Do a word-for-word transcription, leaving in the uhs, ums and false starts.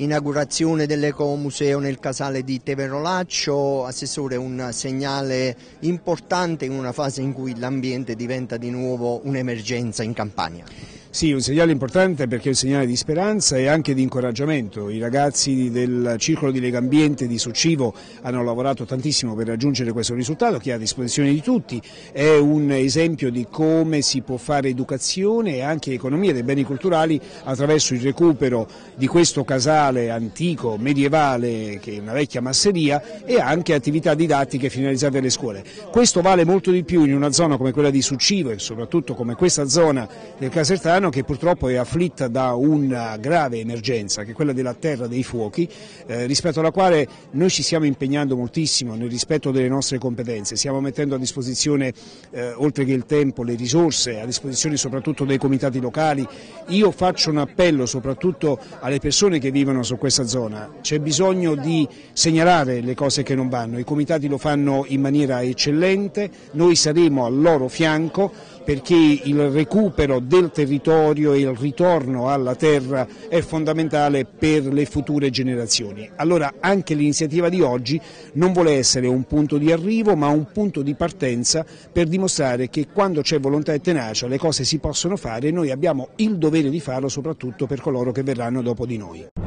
inaugurazione dell'Ecomuseo nel casale di Teverolaccio. Assessore, un segnale importante in una fase in cui l'ambiente diventa di nuovo un'emergenza in Campania. Sì, un segnale importante perché è un segnale di speranza e anche di incoraggiamento. I ragazzi del Circolo di Legambiente di Succivo hanno lavorato tantissimo per raggiungere questo risultato che è a disposizione di tutti, è un esempio di come si può fare educazione e anche economia dei beni culturali attraverso il recupero di questo casale antico, medievale, che è una vecchia masseria, e anche attività didattiche finalizzate alle scuole. Questo vale molto di più in una zona come quella di Succivo e soprattutto come questa zona del Casertano, che purtroppo è afflitta da una grave emergenza, che è quella della terra dei fuochi, eh, rispetto alla quale noi ci stiamo impegnando moltissimo nel rispetto delle nostre competenze. Stiamo mettendo a disposizione, eh, oltre che il tempo, le risorse, a disposizione soprattutto dei comitati locali. Io faccio un appello soprattutto alle persone che vivono su questa zona: c'è bisogno di segnalare le cose che non vanno, i comitati lo fanno in maniera eccellente, noi saremo al loro fianco perché il recupero del territorio e il ritorno alla terra è fondamentale per le future generazioni. Allora anche l'iniziativa di oggi non vuole essere un punto di arrivo ma un punto di partenza per dimostrare che quando c'è volontà e tenacia le cose si possono fare e noi abbiamo il dovere di farlo soprattutto per coloro che verranno dopo di noi.